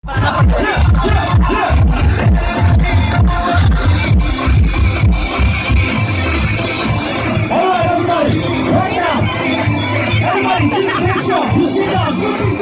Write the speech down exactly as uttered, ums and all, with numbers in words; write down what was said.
Everybody, right now. Everybody, just picture. You see that?